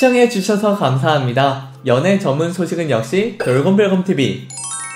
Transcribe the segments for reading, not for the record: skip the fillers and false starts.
시청해주셔서 감사합니다. 연애 전문 소식은 역시 돌곰별곰TV.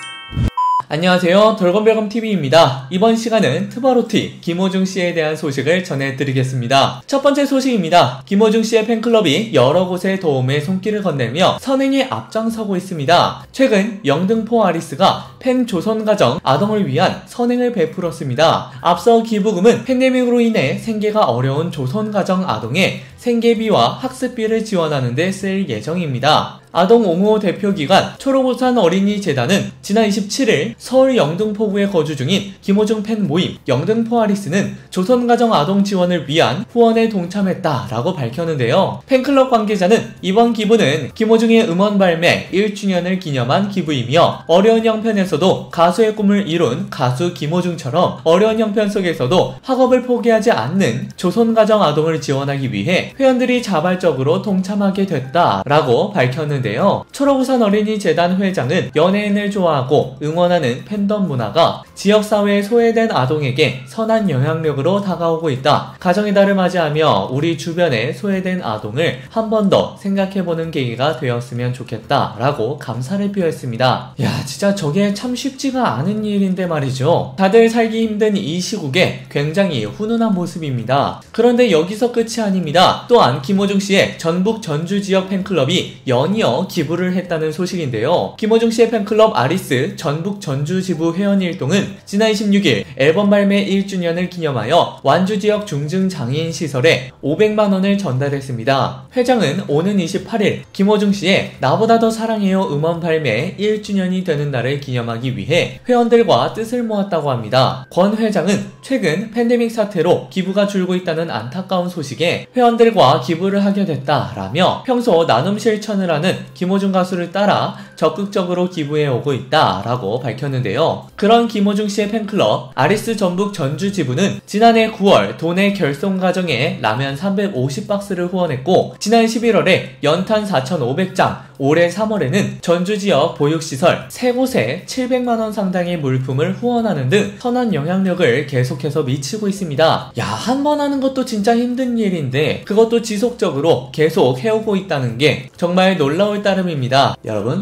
안녕하세요, 돌곰별곰TV입니다. 이번 시간은 트바로티 김호중씨에 대한 소식을 전해드리겠습니다. 첫 번째 소식입니다. 김호중씨의 팬클럽이 여러 곳에 도움의 손길을 건네며 선행에 앞장서고 있습니다. 최근 영등포 아리스가 팬 조선가정 아동을 위한 선행을 베풀었습니다. 앞서 기부금은 팬데믹으로 인해 생계가 어려운 조선가정 아동의 생계비와 학습비를 지원하는 데 쓸 예정입니다. 아동 옹호 대표기관 초록우산 어린이재단은 지난 27일 서울 영등포구에 거주 중인 김호중 팬 모임 영등포 아리스는 조선가정 아동 지원을 위한 후원에 동참했다라고 밝혔는데요. 팬클럽 관계자는 이번 기부는 김호중의 음원 발매 1주년을 기념한 기부이며 어려운 형편에서도 가수의 꿈을 이룬 가수 김호중처럼 어려운 형편 속에서도 학업을 포기하지 않는 조선가정 아동을 지원하기 위해 회원들이 자발적으로 동참하게 됐다라고 밝혔는데요. 초록우산 어린이재단 회장은 연예인을 좋아하고 응원하는 팬덤 문화가 지역사회에 소외된 아동에게 선한 영향력으로 다가오고 있다. 가정의 달을 맞이하며 우리 주변의 소외된 아동을 한 번 더 생각해보는 계기가 되었으면 좋겠다 라고 감사를 표했습니다. 야, 진짜 저게 참 쉽지가 않은 일인데 말이죠. 다들 살기 힘든 이 시국에 굉장히 훈훈한 모습입니다. 그런데 여기서 끝이 아닙니다. 또한 김호중씨의 전북 전주 지역 팬클럽이 연이어 기부를 했다는 소식인데요. 김호중씨의 팬클럽 아리스 전북 전주 지부 회원 일동은 지난 26일 앨범 발매 1주년을 기념하여 완주 지역 중증장애인 시설에 500만원을 전달했습니다. 회장은 오는 28일 김호중씨의 나보다 더 사랑해요 음원 발매 1주년이 되는 날을 기념하기 위해 회원들과 뜻을 모았다고 합니다. 권 회장은 최근 팬데믹 사태로 기부가 줄고 있다는 안타까운 소식에 회원들과 기부를 하게 됐다라며 평소 나눔 실천을 하는 김호중 가수를 따라 적극적으로 기부해오고 있다라고 밝혔는데요. 그런 김호중씨의 팬클럽 아리스 전북 전주 지부는 지난해 9월 도내 결손 가정에 라면 350박스를 후원했고 지난 11월에 연탄 4,500장, 올해 3월에는 전주 지역 보육시설 3곳에 700만원 상당의 물품을 후원하는 등 선한 영향력을 계속해서 미치고 있습니다. 야, 한 번 하는 것도 진짜 힘든 일인데 그것도 지속적으로 계속 해오고 있다는 게 정말 놀라울 따름입니다. 여러분,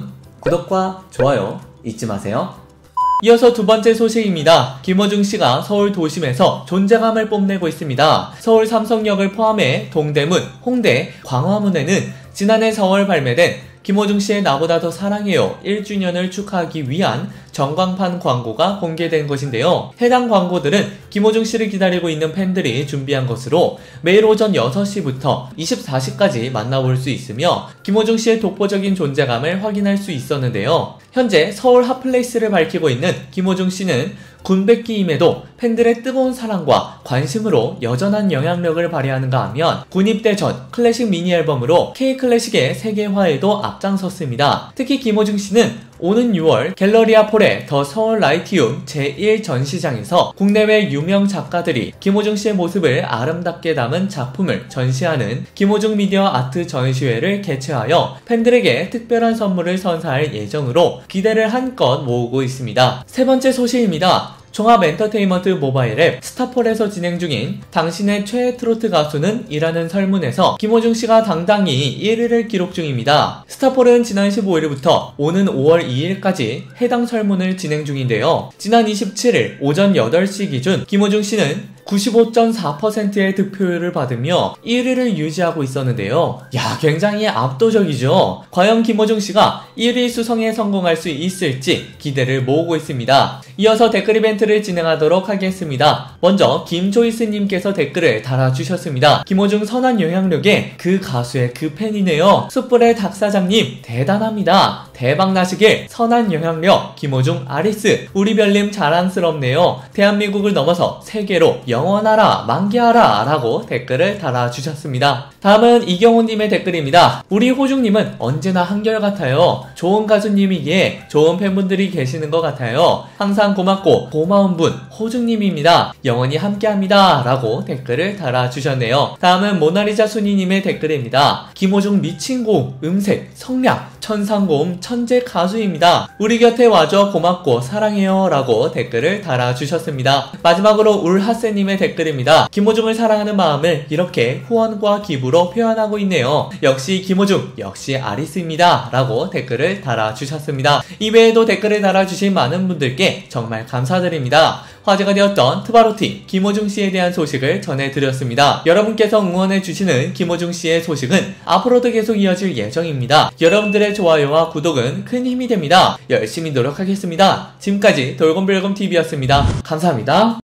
구독과 좋아요 잊지 마세요. 이어서 두 번째 소식입니다. 김호중씨가 서울 도심에서 존재감을 뽐내고 있습니다. 서울 삼성역을 포함해 동대문, 홍대, 광화문에는 지난해 4월 발매된 김호중씨의 나보다 더 사랑해요 1주년을 축하하기 위한 전광판 광고가 공개된 것인데요. 해당 광고들은 김호중씨를 기다리고 있는 팬들이 준비한 것으로 매일 오전 6시부터 24시까지 만나볼 수 있으며 김호중씨의 독보적인 존재감을 확인할 수 있었는데요. 현재 서울 핫플레이스를 밝히고 있는 김호중씨는 군백기임에도 팬들의 뜨거운 사랑과 관심으로 여전한 영향력을 발휘하는가 하면 군 입대 전 클래식 미니 앨범으로 K클래식의 세계화에도 앞장섰습니다. 특히 김호중씨는 오는 6월 갤러리아 폴의 더 서울 라이티움 제1 전시장에서 국내외 유명 작가들이 김호중씨의 모습을 아름답게 담은 작품을 전시하는 김호중 미디어 아트 전시회를 개최하여 팬들에게 특별한 선물을 선사할 예정으로 기대를 한껏 모으고 있습니다. 세 번째 소식입니다. 종합 엔터테인먼트 모바일 앱 스타폴에서 진행 중인 당신의 최애 트로트 가수는? 이라는 설문에서 김호중씨가 당당히 1위를 기록 중입니다. 스타폴은 지난 15일부터 오는 5월 2일까지 해당 설문을 진행 중인데요. 지난 27일 오전 8시 기준 김호중씨는 95.4%의 득표율을 받으며 1위를 유지하고 있었는데요. 야, 굉장히 압도적이죠. 과연 김호중씨가 1위 수성에 성공할 수 있을지 기대를 모으고 있습니다. 이어서 댓글 이벤트를 진행하도록 하겠습니다. 먼저 김조이스님께서 댓글을 달아주셨습니다. 김호중 선한 영향력에 그 가수의 그 팬이네요. 숯불의 닭사장님 대단합니다. 대박나시길. 선한 영향력 김호중 아리스. 우리 별님 자랑스럽네요. 대한민국을 넘어서 세계로 영원하라 만개하라 라고 댓글을 달아주셨습니다. 다음은 이경호님의 댓글입니다. 우리 호중님은 언제나 한결같아요. 좋은 가수님이기에 좋은 팬분들이 계시는 것 같아요. 항상 고맙고 고마운 분 호중님입니다. 영원히 함께합니다 라고 댓글을 달아주셨네요. 다음은 모나리자 순이님의 댓글입니다. 김호중 미친 고음, 음색, 성량, 천상고음 천재 가수입니다. 우리 곁에 와줘 고맙고 사랑해요 라고 댓글을 달아주셨습니다. 마지막으로 울하세님 이하님의 댓글입니다. 김호중을 사랑하는 마음을 이렇게 후원과 기부로 표현하고 있네요. 역시 김호중, 역시 아리스입니다. 라고 댓글을 달아주셨습니다. 이외에도 댓글을 달아주신 많은 분들께 정말 감사드립니다. 화제가 되었던 트바로티 김호중 씨에 대한 소식을 전해드렸습니다. 여러분께서 응원해주시는 김호중 씨의 소식은 앞으로도 계속 이어질 예정입니다. 여러분들의 좋아요와 구독은 큰 힘이 됩니다. 열심히 노력하겠습니다. 지금까지 돌곰불곰TV였습니다. 감사합니다.